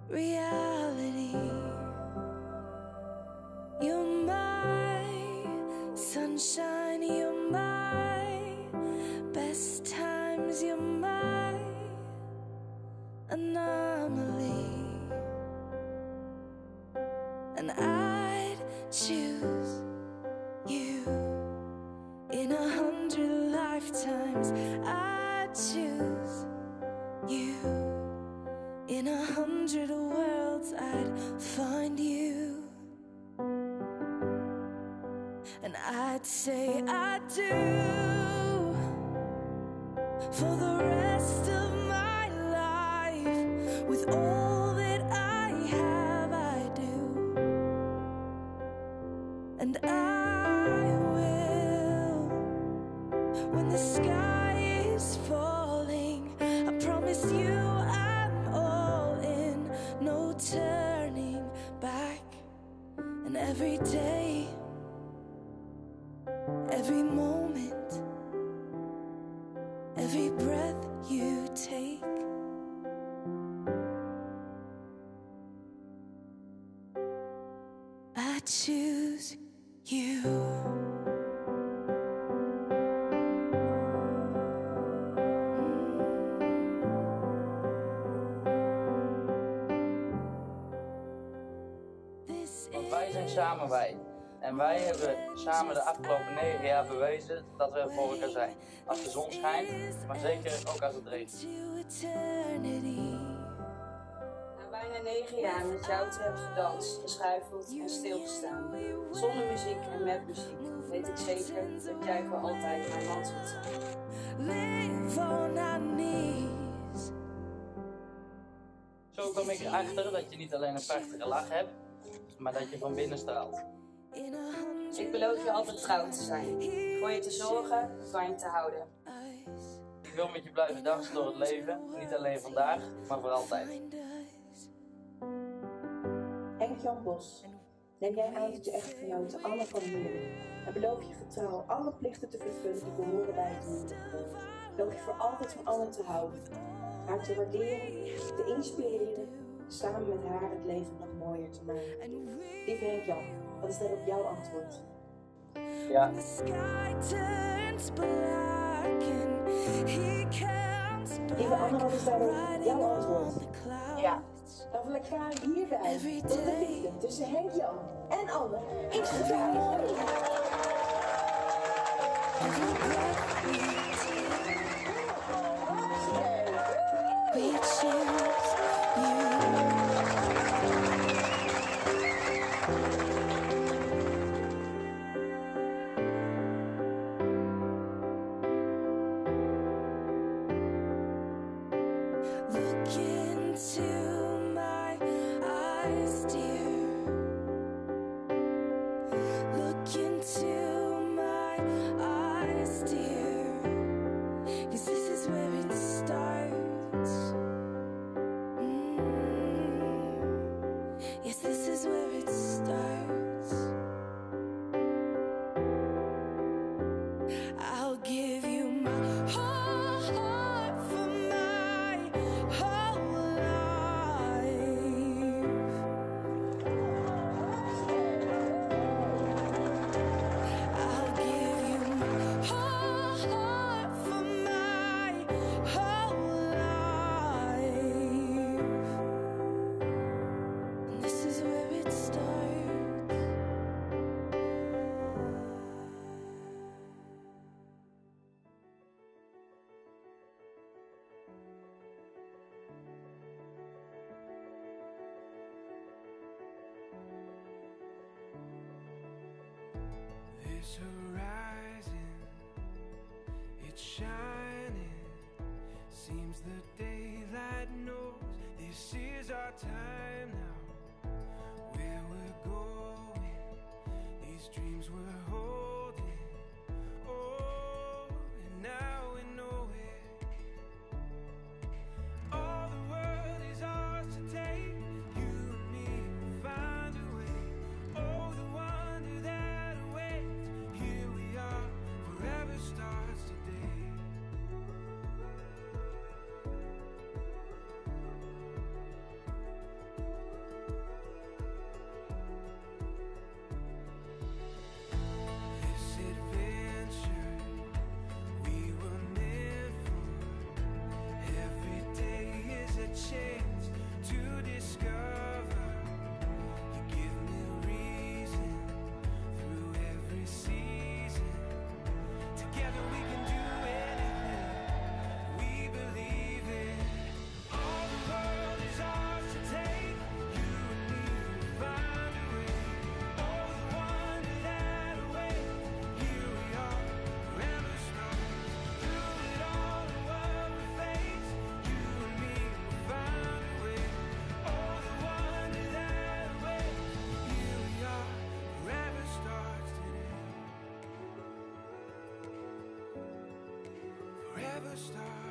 reality. You're my sunshine, you're my best times, you're my anomaly. And I'd choose you in 100 lifetimes. I'd choose you in 100 worlds. I'd find you, and I'd say I do for the rest of my life. With all that I have, I do, and I will when the sky is falling. I promise you I'm all in, no turning back. And every day, every moment, every breath you take, I choose you. Want wij zijn samen wij. En wij hebben samen de afgelopen 9 jaar bewezen dat we er voor elkaar zijn. Als de zon schijnt, maar zeker ook als het regent. Na bijna 9 jaar met jou te hebben gedanst, geschuifeld en stilgestaan. Zonder muziek en met muziek, weet ik zeker dat jij voor altijd mijn man zult zijn. Zo kwam ik erachter dat je niet alleen een prachtige lach hebt, maar dat je van binnen straalt. Ik beloof je altijd trouw te zijn, voor je te zorgen, van je te houden. Ik wil met je blijven dansen door het leven, niet alleen vandaag, maar voor altijd. Henk-Jan Bos, neem jij aan dat je echtgenote Anne van Mierden en beloof je getrouw alle plichten te vervullen die behoren bij het huwelijk. Beloof je voor altijd van Anne te houden, haar te waarderen, te inspireren, samen met haar het leven nog mooier te maken. Lieve Henk-Jan, wat is daarop jouw antwoord? Ja. Lieve Anne, wat is daarop jouw antwoord? Ja. Dan verklaar ik hierbij dat de liefde tussen Henk-Jan en Anne is gevraagd. This horizon, it's shining. Seems the daylight knows this is our time now. Where we're going, these dreams we're holding. Oh, and now we know it. All the world is ours to take. You and me will find a way. Oh, the wonder that awaits. Here we are, forever starts today. forever starts.